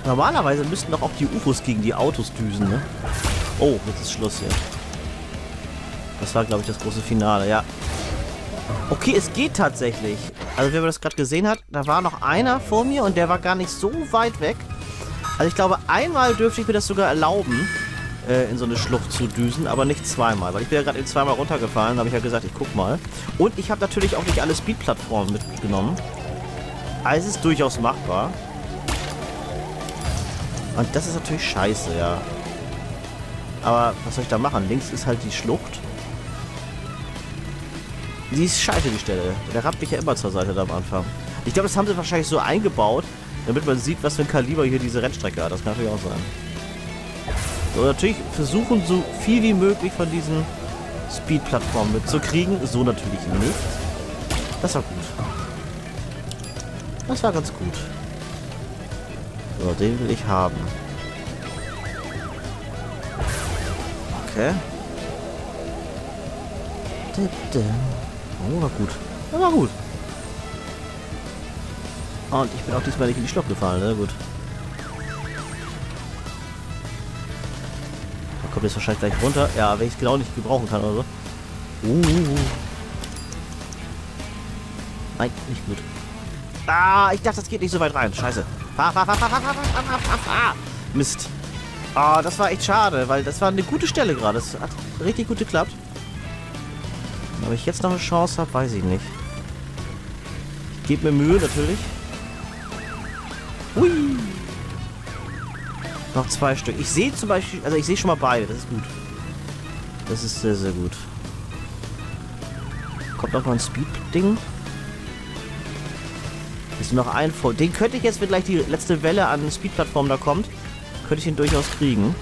Normalerweise müssten doch auch die UFOs gegen die Autos düsen, ne? Oh, jetzt ist Schluss hier. Das war, glaube ich, das große Finale, ja. Okay, es geht tatsächlich. Also, wer das gerade gesehen hat, da war noch einer vor mir und der war gar nicht so weit weg. Also, ich glaube, einmal dürfte ich mir das sogar erlauben, in so eine Schlucht zu düsen, aber nicht zweimal. Weil ich bin ja gerade zweimal runtergefallen, da habe ich ja gesagt, ich guck mal. Und ich habe natürlich auch nicht alle Speed-Plattformen mitgenommen. Also, es ist durchaus machbar. Und das ist natürlich scheiße, ja. Aber was soll ich da machen? Links ist halt die Schlucht. Die ist scheiße, die Stelle. Der rammt mich ja immer zur Seite da am Anfang. Ich glaube, das haben sie wahrscheinlich so eingebaut, damit man sieht, was für ein Kaliber hier diese Rennstrecke hat. Das kann natürlich auch sein. So, natürlich versuchen, so viel wie möglich von diesen Speed-Plattformen mitzukriegen. So natürlich nicht. Das war gut. Das war ganz gut. So, den will ich haben. Okay. Oh, war gut. Das war gut. Und ich bin auch diesmal nicht in die Schlucht gefallen, ne? Gut. Da kommt jetzt wahrscheinlich gleich runter. Ja, wenn ich es genau nicht gebrauchen kann oder so. Nein, nicht gut. Ah, ich dachte, das geht nicht so weit rein. Scheiße. Mist. Ah, das war echt schade, weil das war eine gute Stelle gerade. Das hat richtig gut geklappt. Ob ich jetzt noch eine Chance habe, weiß ich nicht. Ich gebe mir Mühe, natürlich. Hui. Noch 2 Stück. Ich sehe zum Beispiel, also ich sehe schon mal beide. Das ist gut. Das ist sehr, sehr gut. Kommt noch mal ein Speed-Ding. Ist noch ein voll. Den könnte ich jetzt, wenn gleich die letzte Welle an Speed-Plattform da kommt, könnte ich ihn durchaus kriegen.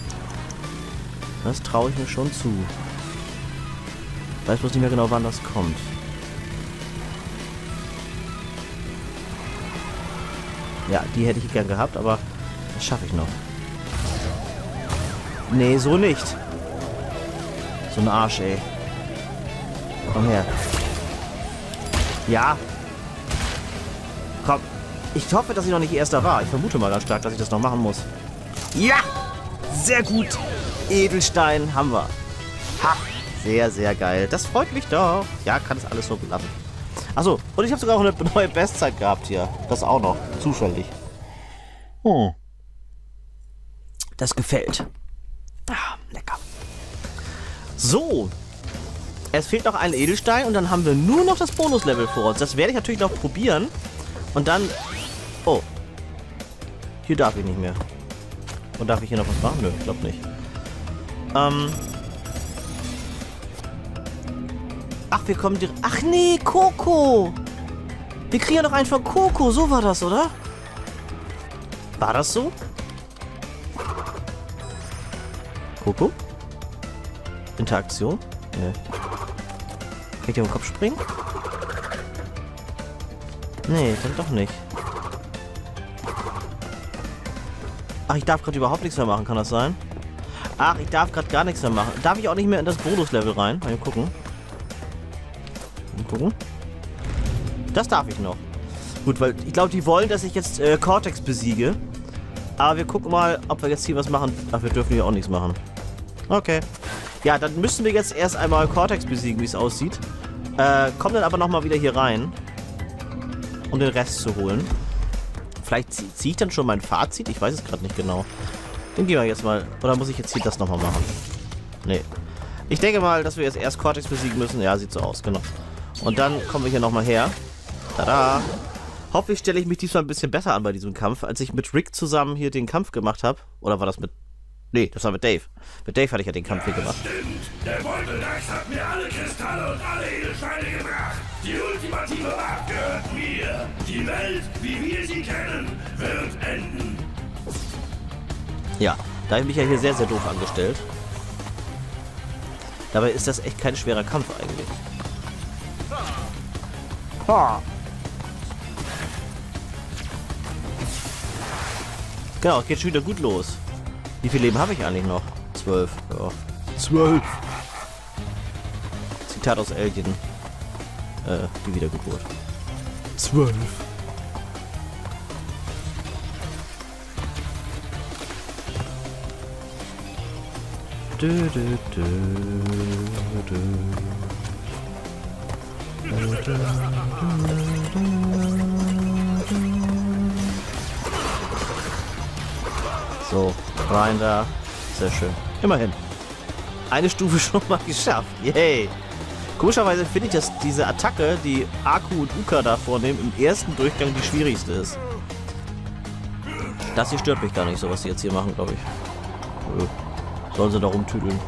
Das traue ich mir schon zu. Ich weiß bloß nicht mehr genau, wann das kommt. Ja, die hätte ich gern gehabt, aber das schaffe ich noch. Nee, so nicht. So ein Arsch, ey. Komm her. Ja. Komm. Ich hoffe, dass ich noch nicht Erster war. Ich vermute mal ganz stark, dass ich das noch machen muss. Ja! Sehr gut. Edelstein haben wir. Ha! Sehr, sehr geil. Das freut mich doch. Ja, kann es alles so belassen. Achso, und ich habe sogar auch eine neue Bestzeit gehabt hier. Das auch noch. Zufällig. Oh. Das gefällt. Ah, lecker. So. Es fehlt noch ein Edelstein und dann haben wir nur noch das Bonuslevel vor uns. Das werde ich natürlich noch probieren. Und dann... Oh. Hier darf ich nicht mehr. Und darf ich hier noch was machen? Nö, ich glaube nicht. Ach, wir kommen direkt... Ach nee, Coco! Wir kriegen ja noch einen von Coco. So war das, oder? War das so? Coco? Interaktion? Nee. Kann ich dir im Kopf springen? Nee, dann doch nicht. Ach, ich darf gerade überhaupt nichts mehr machen, kann das sein? Ach, ich darf gerade gar nichts mehr machen. Darf ich auch nicht mehr in das Bonuslevel rein? Mal gucken. Mal gucken. Das darf ich noch. Gut, weil ich glaube, die wollen, dass ich jetzt Cortex besiege. Aber wir gucken mal, ob wir jetzt hier was machen. Ach, wir dürfen hier auch nichts machen. Okay. Ja, dann müssen wir jetzt erst einmal Cortex besiegen, wie es aussieht. Kommen dann aber nochmal wieder hier rein. Um den Rest zu holen. Vielleicht ziehe ich dann schon mein Fazit. Ich weiß es gerade nicht genau. Dann gehen wir jetzt mal. Oder muss ich jetzt hier das nochmal machen? Nee. Ich denke mal, dass wir jetzt erst Cortex besiegen müssen. Ja, sieht so aus, genau. Und dann kommen wir hier nochmal her. Tada! Hoffentlich stelle ich mich diesmal ein bisschen besser an bei diesem Kampf, als ich mit Rick zusammen hier den Kampf gemacht habe. Oder war das mit... Nee, das war mit Dave. Mit Dave hatte ich ja den Kampf hier gemacht. Stimmt. Der Beuteldax hat mir alle Kristalle und alle Edelsteine gebracht. Die ultimative Macht gehört mir. Die Welt, wie wir sie kennen, wird enden. Ja, da habe ich mich ja hier sehr, sehr doof angestellt. Dabei ist das echt kein schwerer Kampf eigentlich. Ha. Genau, geht schon wieder gut los. Wie viel Leben habe ich eigentlich noch? 12. Ja. 12. Zitat aus Alien. Die Wiedergeburt. 12. So, rein da. Sehr schön. Immerhin. Eine Stufe schon mal geschafft. Yay. Komischerweise finde ich, dass diese Attacke, die Aku und Uka da vornehmen, im ersten Durchgang die schwierigste ist. Das hier stört mich gar nicht, so was die jetzt hier machen, glaube ich. Sollen sie da rumtüdeln.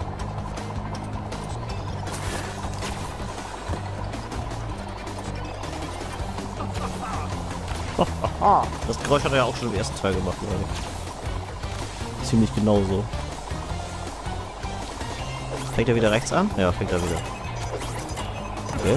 Das Geräusch hat er ja auch schon im ersten Teil gemacht, glaube ich. Ziemlich genauso. Fängt er wieder rechts an? Ja, fängt er wieder. Okay.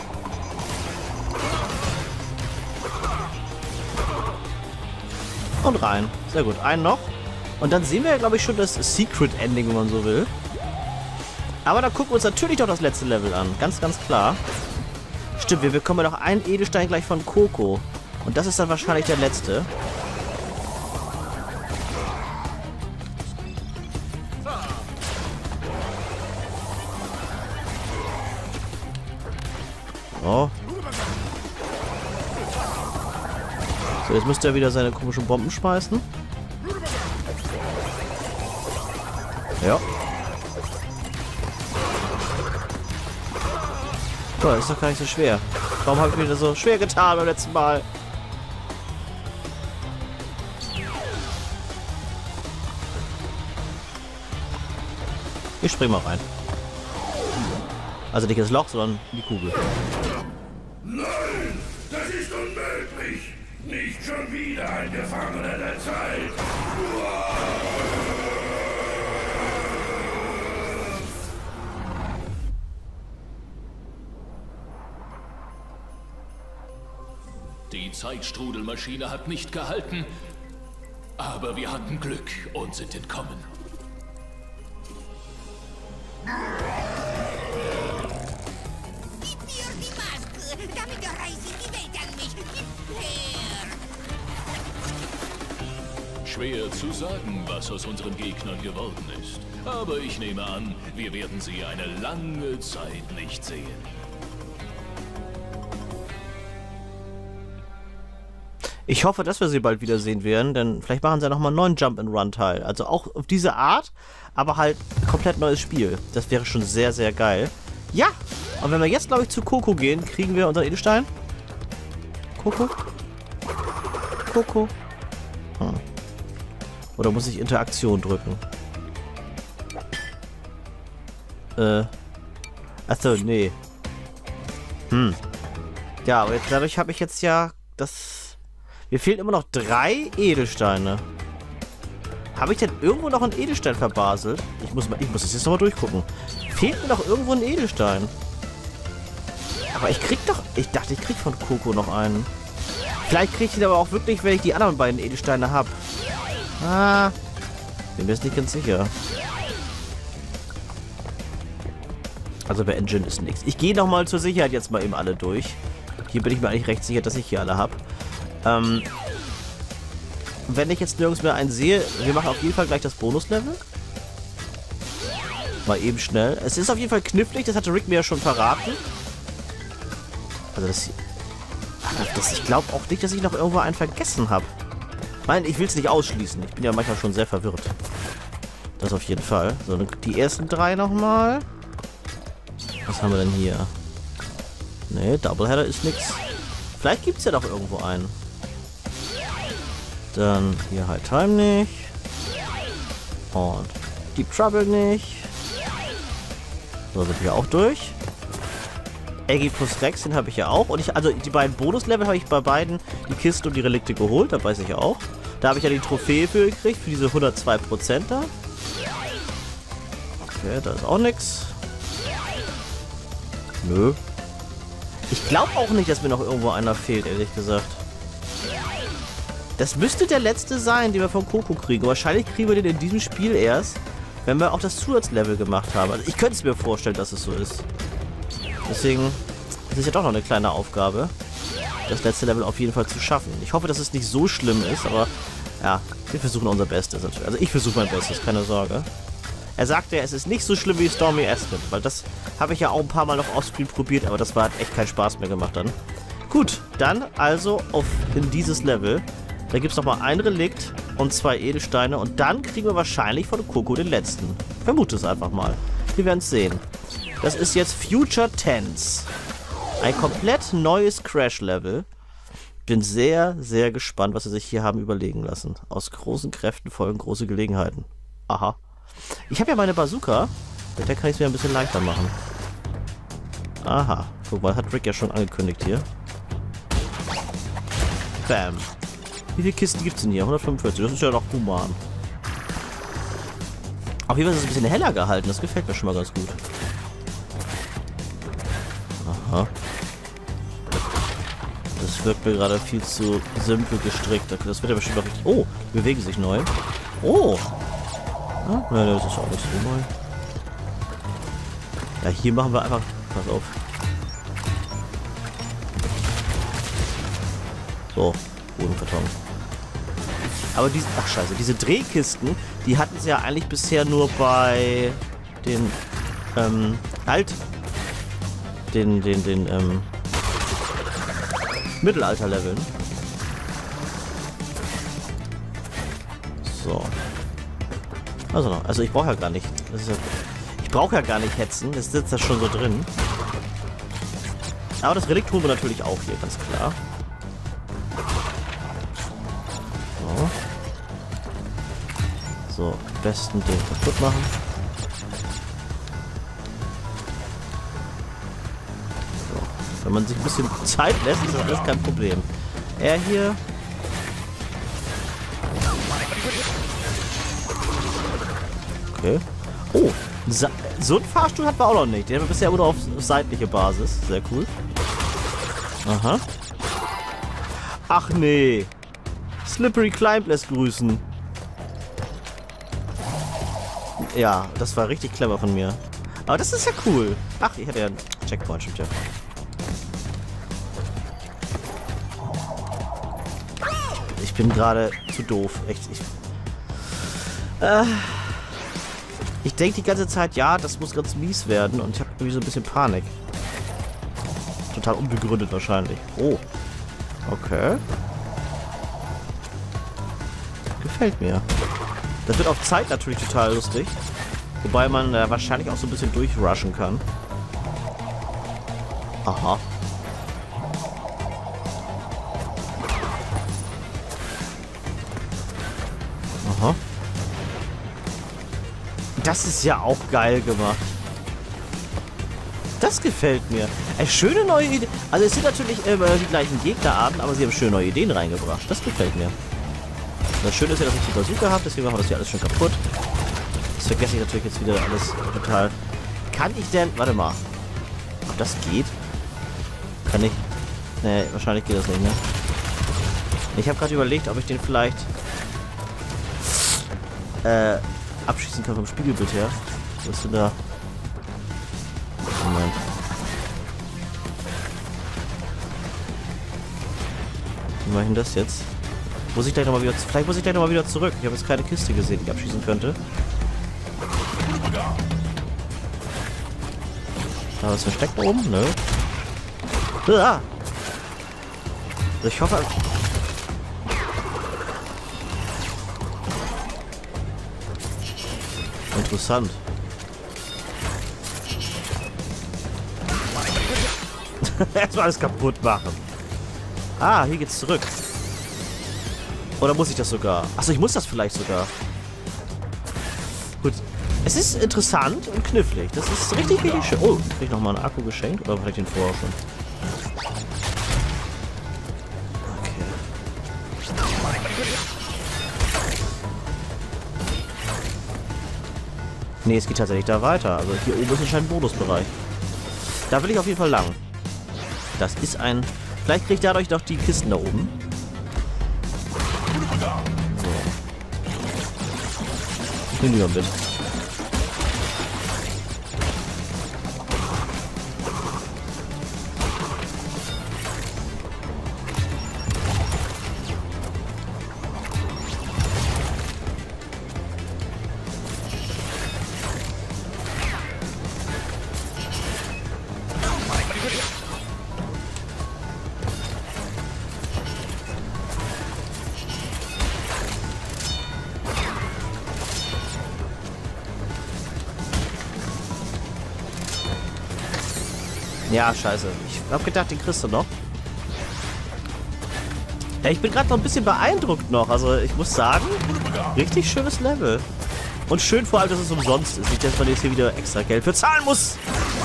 Und rein. Sehr gut. Einen noch. Und dann sehen wir ja, glaube ich, schon das Secret Ending, wenn man so will. Aber da gucken wir uns natürlich doch das letzte Level an. Ganz, ganz klar. Stimmt, wir bekommen ja noch einen Edelstein gleich von Coco. Und das ist dann wahrscheinlich der letzte. Oh. So, jetzt müsste er wieder seine komischen Bomben schmeißen. Ja. So, ist doch gar nicht so schwer. Warum habe ich mir das so schwer getan beim letzten Mal? Ich spring mal rein. Also nicht ins Loch, sondern in die Kugel. Nein, das ist unmöglich. Nicht schon wieder ein Gefangener der Zeit. Die Zeitstrudelmaschine hat nicht gehalten, aber wir hatten Glück und sind entkommen. Gib mir die Maske, damit reiße ich die Welt an mich. Gib her! Schwer zu sagen, was aus unseren Gegnern geworden ist. Aber ich nehme an, wir werden sie eine lange Zeit nicht sehen. Ich hoffe, dass wir sie bald wiedersehen werden, denn vielleicht machen sie ja nochmal einen neuen Jump-and-Run-Teil. Also auch auf diese Art, aber halt komplett neues Spiel. Das wäre schon sehr, sehr geil. Ja! Und wenn wir jetzt, glaube ich, zu Coco gehen, kriegen wir unseren Edelstein. Coco? Coco? Hm. Oder muss ich Interaktion drücken? Achso, nee. Ja, aber jetzt, dadurch habe ich jetzt ja das... Mir fehlen immer noch 3 Edelsteine. Habe ich denn irgendwo noch einen Edelstein verbaselt? Ich muss das jetzt nochmal durchgucken. Fehlt mir doch irgendwo ein Edelstein. Aber ich krieg doch... Ich dachte, ich krieg von Coco noch einen. Vielleicht krieg ich ihn aber auch wirklich, wenn ich die anderen beiden Edelsteine habe. Ah. Bin mir jetzt nicht ganz sicher. Also bei Engine ist nichts. Ich gehe nochmal zur Sicherheit jetzt mal eben alle durch. Hier bin ich mir eigentlich recht sicher, dass ich hier alle habe. Wenn ich jetzt nirgends mehr einen sehe, wir machen auf jeden Fall gleich das Bonuslevel. Mal eben schnell. Es ist auf jeden Fall knifflig, das hatte Rick mir ja schon verraten. Also das ich glaube auch nicht, dass ich noch irgendwo einen vergessen habe. Nein, ich will es nicht ausschließen. Ich bin ja manchmal schon sehr verwirrt. Das auf jeden Fall. So, die ersten 3 nochmal. Was haben wir denn hier? Ne, Doubleheader ist nichts. Vielleicht gibt es ja doch irgendwo einen. Dann hier High Time nicht. Und Deep Trouble nicht. So, sind wir auch durch. Eggy plus Rex, den habe ich ja auch. Und also die beiden Bonuslevel habe ich bei beiden die Kiste und die Relikte geholt. Da weiß ich ja auch. Da habe ich ja die Trophäe für gekriegt, für diese 102% da. Okay, da ist auch nichts. Nö. Ich glaube auch nicht, dass mir noch irgendwo einer fehlt, ehrlich gesagt. Das müsste der letzte sein, den wir von Coco kriegen. Wahrscheinlich kriegen wir den in diesem Spiel erst, wenn wir auch das Zusatzlevel gemacht haben. Also ich könnte es mir vorstellen, dass es so ist. Deswegen ist es ja doch noch eine kleine Aufgabe, das letzte Level auf jeden Fall zu schaffen. Ich hoffe, dass es nicht so schlimm ist, aber ja, wir versuchen unser Bestes. Also ich versuche mein Bestes, keine Sorge. Er sagte, es ist nicht so schlimm wie Stormy Aspen, weil das habe ich ja auch ein paar Mal noch offscreen probiert, aber das hat echt keinen Spaß mehr gemacht dann. Gut, dann also in dieses Level. Da gibt es nochmal ein Relikt und 2 Edelsteine und dann kriegen wir wahrscheinlich von Coco den letzten. Vermute es einfach mal. Wir werden es sehen. Das ist jetzt Future Tense. Ein komplett neues Crash-Level. Bin sehr, sehr gespannt, was sie sich hier haben überlegen lassen. Aus großen Kräften folgen große Gelegenheiten. Aha. Ich habe ja meine Bazooka. Mit der kann ich es mir ein bisschen leichter machen. Aha. Guck mal, hat Rick ja schon angekündigt hier. Bam. Wie viele Kisten gibt es denn hier? 145. Das ist ja noch human. Auf jeden Fall ist es ein bisschen heller gehalten. Das gefällt mir schon mal ganz gut. Aha. Das wirkt mir gerade viel zu simpel gestrickt. Das wird ja bestimmt noch richtig... Oh, die bewegen sich neu. Oh. Ah, nein, das ist auch nicht so neu. Ja, hier machen wir einfach... Pass auf. So, Bodenkarton. Aber diese... Ach scheiße, diese Drehkisten, die hatten sie ja eigentlich bisher nur bei den... Mittelalter-Leveln. So. Also ich brauche ja gar nicht. Ich brauche ja gar nicht hetzen. Das sitzt da schon so drin. Aber das Relikt tun wir natürlich auch hier, ganz klar. So. So, am besten den kaputt machen. Wenn man sich ein bisschen Zeit lässt, ist das alles kein Problem. Er hier. Okay. Oh, so ein Fahrstuhl hatten wir auch noch nicht. Den haben wir bisher nur auf seitliche Basis. Sehr cool. Aha. Ach nee. Slippery Climb lässt grüßen. Ja, das war richtig clever von mir. Aber das ist ja cool. Ach, ich hatte ja einen Checkpoint, stimmt ja. Ich bin gerade zu doof. Echt. Ich denke die ganze Zeit, ja, das muss ganz mies werden. Und ich habe irgendwie so ein bisschen Panik. Total unbegründet wahrscheinlich. Oh. Okay. Gefällt mir. Das wird auf Zeit natürlich total lustig. Wobei man wahrscheinlich auch so ein bisschen durchrushen kann. Aha. Aha. Das ist ja auch geil gemacht. Das gefällt mir. Eine schöne neue Idee. Also es sind natürlich die gleichen Gegnerarten, aber sie haben schöne neue Ideen reingebracht. Das gefällt mir. Das Schöne ist ja, dass ich die Bazooka habe, deswegen machen wir das hier alles schon kaputt. Das vergesse ich natürlich jetzt wieder alles total. Kann ich denn... Warte mal. Ob das geht? Kann ich... Ne, wahrscheinlich geht das nicht, ne? Ich habe gerade überlegt, ob ich den vielleicht... abschießen kann vom Spiegelbild her. Wo ist denn da? Moment. Wie mache ich denn das jetzt? Muss ich gleich nochmal wieder... Vielleicht muss ich gleich nochmal wieder zurück. Ich habe jetzt keine Kiste gesehen, die ich abschießen könnte. Da ist versteckt oben? Nö. Ah! Ich hoffe... Interessant. Erstmal alles kaputt machen. Ah, hier geht's zurück. Oder muss ich das sogar? Achso, ich muss das vielleicht sogar. Gut. Es ist interessant und knifflig. Das ist richtig, richtig schön. Oh, krieg ich nochmal einen Akku geschenkt? Oder vielleicht den vorher schon? Okay. Nee, es geht tatsächlich da weiter. Also hier oben ist anscheinend ein Bonusbereich. Da will ich auf jeden Fall lang. Das ist ein... Vielleicht kriege ich dadurch doch die Kisten da oben. So. Ich nehme die mal mit. Ja, scheiße. Ich hab gedacht, den kriegst du noch. Ja, ich bin gerade noch ein bisschen beeindruckt noch. Also, ich muss sagen, richtig schönes Level. Und schön vor allem, dass es umsonst ist. Nicht, dass man jetzt hier wieder extra Geld für zahlen muss.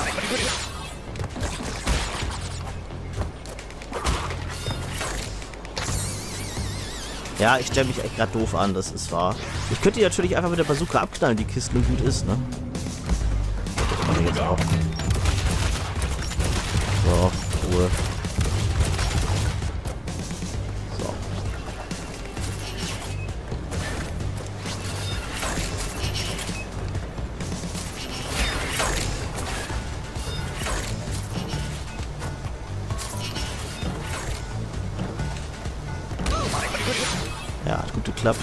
Ja, ich stelle mich echt gerade doof an, das ist wahr. Ich könnte die natürlich einfach mit der Bazooka abknallen, die Kisten, und gut ist, ne? Das mache ich jetzt auch. So, Ruhe. So. Ja, hat gut geklappt.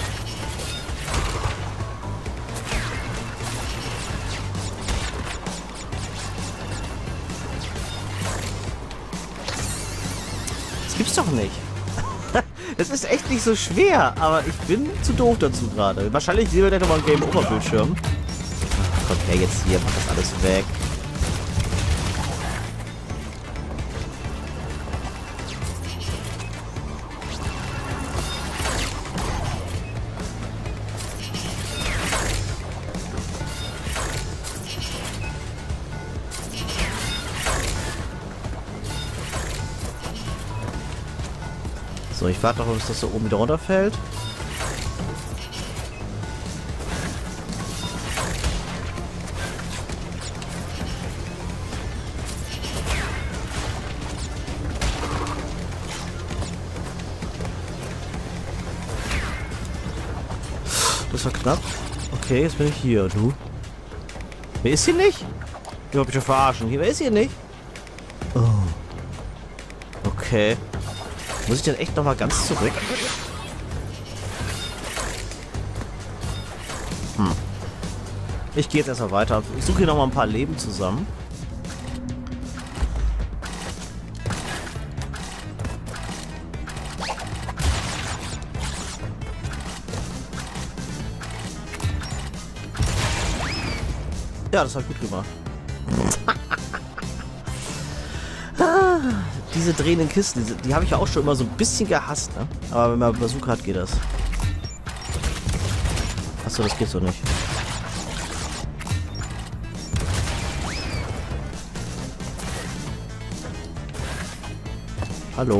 Das gibt's doch nicht. Das ist echt nicht so schwer, aber ich bin zu doof dazu gerade. Wahrscheinlich sehen wir gleich nochmal ein Game Over Bildschirm. Kommt her jetzt hier, mach das alles weg. So, ich warte noch, bis das so oben wieder runterfällt. Das war knapp. Okay, jetzt bin ich hier. Du? Wer ist hier nicht? Ich hab mich schon verarschen. Wer ist hier nicht? Oh. Okay. Muss ich denn echt nochmal ganz zurück? Ich gehe jetzt erstmal weiter. Ich suche hier nochmal ein paar Leben zusammen. Ja, das hat gut gemacht. Diese drehenden Kisten, die habe ich ja auch schon immer so ein bisschen gehasst, ne? Aber wenn man Bazooka hat, geht das. Achso, das geht so nicht. Hallo.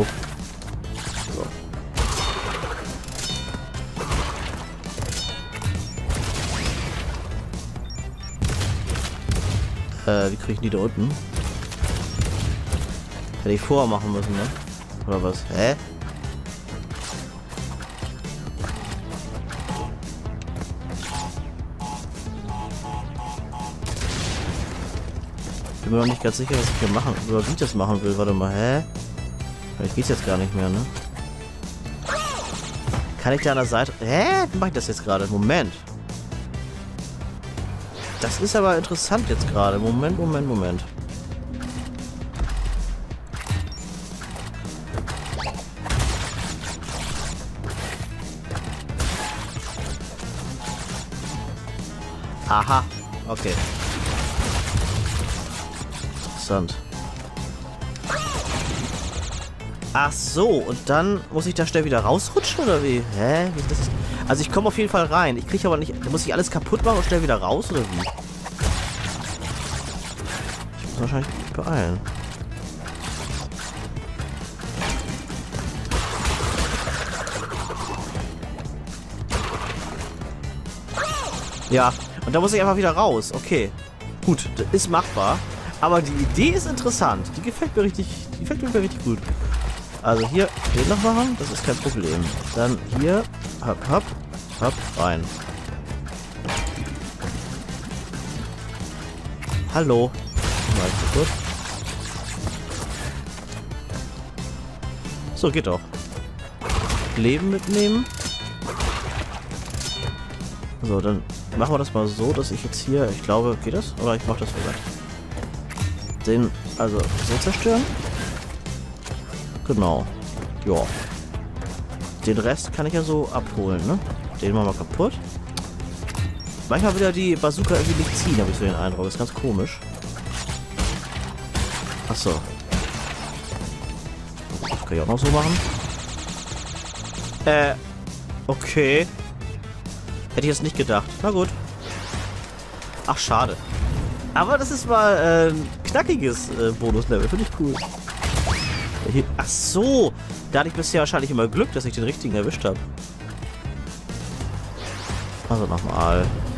So. Wie kriege ich die da unten? Hätte ich vorher machen müssen, ne? Oder was? Hä? Ich bin mir noch nicht ganz sicher, was ich hier machen, oder wie ich das machen will. Warte mal, hä? Vielleicht geht's jetzt gar nicht mehr, ne? Kann ich da an der Seite... Hä? Wie mache ich das jetzt gerade? Moment. Das ist aber interessant jetzt gerade. Moment. Aha, okay. Interessant. Ach so, und dann muss ich da schnell wieder rausrutschen, oder wie? Hä? Wie ist das? Also ich komme auf jeden Fall rein. Ich kriege aber nicht... Da muss ich alles kaputt machen und schnell wieder raus, oder wie? Ich muss wahrscheinlich mich beeilen. Ja, und da muss ich einfach wieder raus. Okay. Gut, das ist machbar. Aber die Idee ist interessant. Die gefällt mir richtig gut. Also hier den noch machen, das ist kein Problem. Dann hier, hopp, rein. Hallo. Mal kurz. So, geht doch. Leben mitnehmen. So, dann machen wir das mal so, dass ich jetzt hier, ich glaube, geht das? Oder ich mache das sogar. Den, also, so zerstören. Genau. Ja. Den Rest kann ich ja so abholen, ne? Den machen wir kaputt. Manchmal will ja die Bazooka irgendwie nicht ziehen, habe ich so den Eindruck. Das ist ganz komisch. Achso. Das kann ich auch noch so machen. Okay. Hätte ich jetzt nicht gedacht. Na gut. Ach, schade. Aber das ist mal ein knackiges Bonuslevel. Finde ich cool. Hier, ach so. Da hatte ich bisher wahrscheinlich immer Glück, dass ich den richtigen erwischt habe. Also nochmal.